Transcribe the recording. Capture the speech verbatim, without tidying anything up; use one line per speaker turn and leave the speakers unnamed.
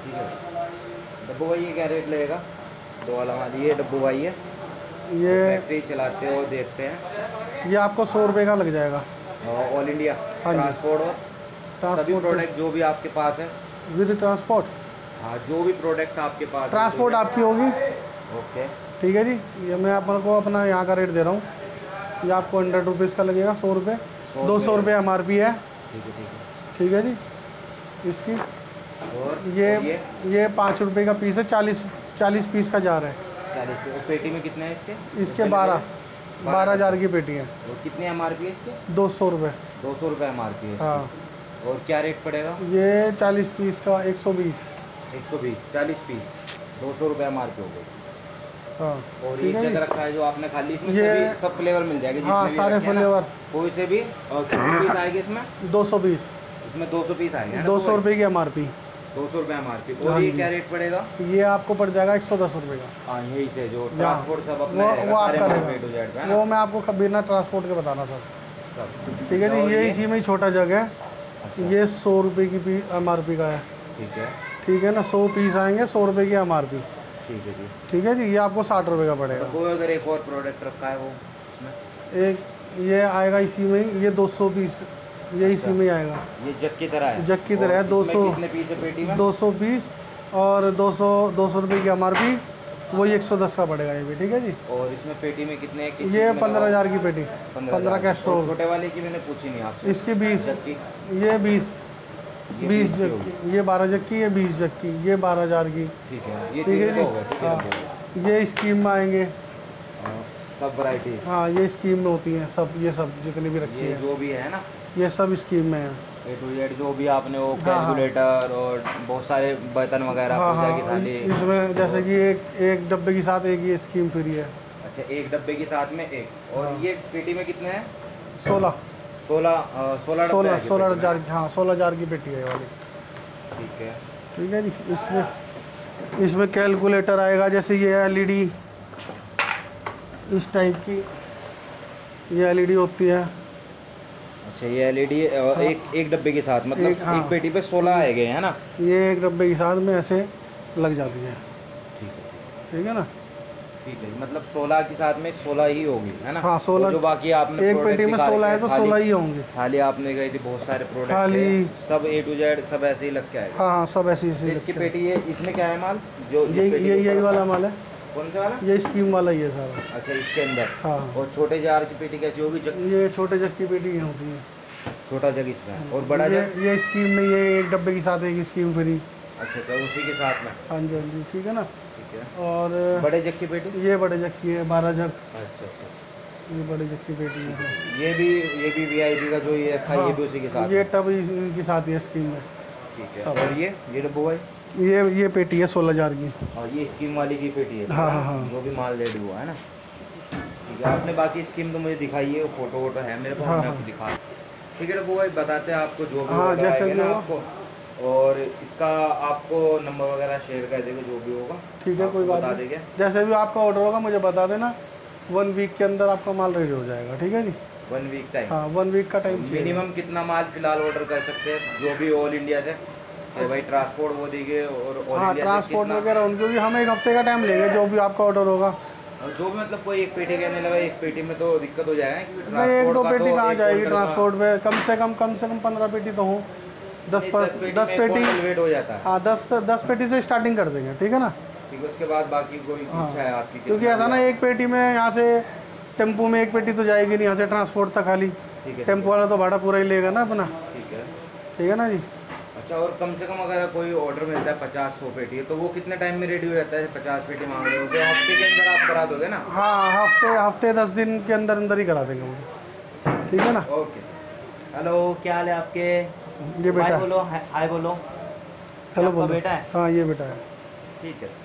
ठीक है। डब्बू भाई ये क्या रेट लगेगा? दो वाला माल, ये डब्बू भाई है,
ये
फैक्ट्री चलाते हो देखते हैं।
ये आपको सौ रुपये का लग जाएगा।
ऑल इंडिया
हाँ जी।
ट्रांसपोर्ट और सभी
ट्रांसपोर्ट
प्रोडक्ट जो भी आपके पास है
विद ट्रांसपोर्ट।
हाँ, जो भी प्रोडक्ट आपके पास
ट्रांसपोर्ट आपकी होगी।
ओके
ठीक है जी। ये मैं आपको अपना यहाँ का रेट दे रहा हूँ। ये आपको हंड्रेड रुपीज़ का लगेगा, सौ रुपये, दो सौ रुपये एम आर पी है।
ठीक है ठीक है
ठीक है जी। इसकी
और
ये
और ये
ये पाँच रुपये का पीस है, चालीस चालीस पीस का जार है।
चालीस और पेटी में कितने हैं इसके?
इसके बारह बारह हज़ार की पेटी है।
और कितनी एम आर पी है इसके?
दो सौ रुपये।
दो सौ रुपये एम आर पी है इसकी।
हाँ।
और क्या रेट पड़ेगा?
ये चालीस पीस का एक सौ बीस।
एक सौ बीस, चालीस पीस, दो सौ रुपये एम आर पी हो गई।
हाँ।
और
ठीक
ये
है
जग
जी।
रखा है जो आपने खाली, इसमें
ये
सभी सब फ्लेवर मिल जाएंगे
हाँ,
जितने भी
सारे
रखे हैं ना?
फ्लेवर।
कोई से भी। और कितने पीस आएंगे इसमें?
दो सौ बीस।
इसमें दो सौ पीस आएंगे।
दो सौ रुपये की एम आर पी।
दो सौ रुपये एम आर पी।
हाँ
और ये
जी।
क्या रेट पड़ेगा?
ये आपको पड़ जाएगा एक सौ दस रुपये का।
हाँ, यही से जो
हाँ।
ट्रांसपोर्ट सब अपना
वो
रहेगा,
वो
सारे
आपका
मार्केट हो जाएगा
रहेगा,
ना?
वो मैं आपको बिना ट्रांसपोर्ट के बताना सर।
सब
ठीक है
और
जी। ये इसी में ही छोटा जग है।
अच्छा।
ये सौ रुपये की पी एम आर पी का है।
ठीक है
ठीक है ना। सौ पीस आएंगे, सौ रुपये की एम आर पी।
ठीक है जी।
ठीक है जी। ये आपको साठ रुपये का पड़ेगा।
तो कोई अगर एक और प्रोडक्ट रखा है वो इसमें?
एक ये आएगा इसी में ही, ये दो सौ पीस, ये इसी में ही आएगा।
ये जग की तरह है?
जग की तरह है।
और
दो
इसमें
सौ
कितने पीस है पेटी में?
दो सौ पीस और दो सौ दो सौ रुपये की एम आर पी, वही एक सौ दस का पड़ेगा ये भी। ठीक है जी।
और इसमें पेटी में कितने हैं? किस
ये
चीज़ में
पंद्रह
लगा?
हज़ार की पेटी, पंद्रह का
और
स्टोर।
छोटे वाले की मैंने पूछी नहीं आपसे।
इसकी बीस,
जग की
ये बीस,
ये
बीस
की
जग
होगी।
की, ये बारह जग की, ये बीस जग की, ये बारह हज़ार की।
ठीक है, ये
ठीक है
तीन
जी।
तो हो गए। ठीक है
हाँ।
डब्बू।
ये स्कीम में आएंगे।
हाँ, सब वैरायटी।
हाँ, ये स्कीम में होती हैं सब, ये सब जितनी भी रखी
ये
है
जो भी है ना,
ये सब स्कीम में है।
ए टू जेड जो भी आपने वो
हाँ, हाँ।
कैलकुलेटर और बहुत सारे बर्तन वगैरह,
हाँ
पूजा की
हाँ।
थाली।
इसमें जैसे कि एक एक डब्बे के साथ एक ये स्कीम फ्री है।
अच्छा, एक डब्बे के साथ में एक। और
हाँ।
ये पेटी में कितने हैं?
सोलह
सोलह सोलह डब्बे
सोलह
हैं
सोलह
पेटी में।
हज़ार हाँ सोलह हज़ार की पेटी है ये वाली।
ठीक है।
ठीक है जी। इसमें इसमें कैलकुलेटर आएगा, जैसे ये एल ई डी इस टाइप की, ये एल ई डी होती है।
अच्छा, ये एल ई डी एक एक डब्बे के साथ, मतलब
एक,
एक,
हाँ।
पेटी पे सोलह आएंगे है ना?
ये एक डब्बे के साथ में ऐसे लग जाती है।
ठीक है
ठीक है ना।
ठीक है, मतलब सोलह के साथ में सोलह ही होगी है ना?
हाँ, सोलह।
और जो बाकी आपने
एक
product
पेटी में
दिखा
सोलह है
रखे
तो
हैं,
सोलह
थाली-
ही होंगे।
थाली आपने गई थी, बहुत सारे प्रोडक्ट
थाली-
सब ए टू जेड सब ऐसे ही लग के आएगा।
हाँ हाँ, सब ऐसी
तो
ऐसी
इसकी
रखते हैं।
पेटी ये, इसमें क्या है माल? जो
ये
पेटी
ये
के
यही
ऊपर
वाला
रखा
माल है।
है? कौन सा वाला?
ये स्कीम वाला ही है सारा।
अच्छा, इसके अंदर।
हाँ।
और छोटे जार की पेटी कैसी होगी? जग
ये छोटे जग की पेटी ये होती है।
छोटा जग इसमें है। और बड़ा
ये
जग?
ये स्कीम में ये एक डब्बे के साथ एक स्कीम फ्री।
अच्छा अच्छा, उसी के साथ में।
हाँ जी हाँ जी। ठीक है ना।
ठीक है।
और
बड़े जग की पेटी?
ये बड़े जग की है, बारह जग।
अच्छा अच्छा।
ये बड़े जग की पेटी है।
ये भी ये भी वी आई पी का जो ये रखा है, ये भी उसी के साथ
ये
है?
टब इनके साथ ही है स्कीम में।
ठीक है।
सब।
और ये ये डब्बू भाई?
ये ये पेटी है सोलह हज़ार की।
और ये स्कीम वाली की पेटी है?
हाँ, हाँ, हाँ।
जो भी माल रेडी हुआ है ना? ठीक है। आपने बाकी स्कीम तो मुझे दिखाई है, फोटो वोटो है मेरे पास,
हाँ,
मैं
हाँ।
आपको दिखा। ठीक है डब्बू भाई, बताते हैं आपको जो भी
हाँ,
order
जैसे
आएगा
भी
ना
होगा।
आपको, और इसका आपको नंबर वगैरह शेयर कर देंगे जो भी होगा।
ठीक है, कोई
आपको
बात
बता
नहीं।
देंगे।
जैसे भी आपका ऑर्डर होगा मुझे बता देना, वन वीक के अंदर आपका माल रेडी हो जाएगा। ठीक है जी।
One week time?
हाँ, वन वीक का टाइम चाहिए।
मिनिमम कितना माल फिलहाल ऑर्डर कर सकते हैं जो भी ऑल इंडिया से? तो भाई ट्रांसपोर्ट वो देंगे और ऑल
हाँ,
इंडिया से
ट्रांसपोर्ट
कितना?
वगैरह उनको भी हम एक हफ्ते का टाइम लेंगे, जो भी आपका ऑर्डर होगा।
और जो भी मतलब कोई एक पेटी कहने लगा, एक पेटी में तो दिक्कत हो जाएगा क्योंकि
नहीं, एक दो
ट्रांसपोर्ट का
पेटी
तो
कहाँ
एक
जाएगी
क्विंटल का-
ट्रांसपोर्ट में? कम से कम कम से कम पंद्रह पेटी तो हो। दस
नहीं,
पर
पेटी
दस
में
पेटी
क्विंटल वेट हो जाता है।
हाँ, दस दस पेटी से स्टार्टिंग कर देंगे। ठीक है ना।
ठीक है, उसके बाद बाकी कोई
हाँ।
इच्छा है आपकी?
क्योंकि
कितना
ऐसा ना,
भी
एक पेटी में यहाँ से टेम्पो में एक पेटी तो जाएगी नहीं यहाँ से ट्रांसपोर्ट तक खाली।
आप- ठीक है
टेम्पो वाला तो भाड़ा पूरा ही लेगा ना अपना।
ठीक है।
ठीक है ना जी।
अच्छा, और कम से कम अगर कोई ऑर्डर मिलता है पचास सौ पेटी है, तो वो कितने टाइम में रेडी हो जाता है? पचास पेटी मांग रहे हो तो हफ्ते के अंदर आप करा दोगे ना?
हाँ, हफ्ते हफ्ते दस दिन के अंदर अंदर ही करा देंगे वो। ठीक है ना।
ओके। हेलो, क्या हाल है आपके?
ये बेटा
हाय
है।
बोलो, हाय बोलो।
हेलो
आपका
बोलो।
बेटा है?
हाँ, ये बेटा है।
ठीक है।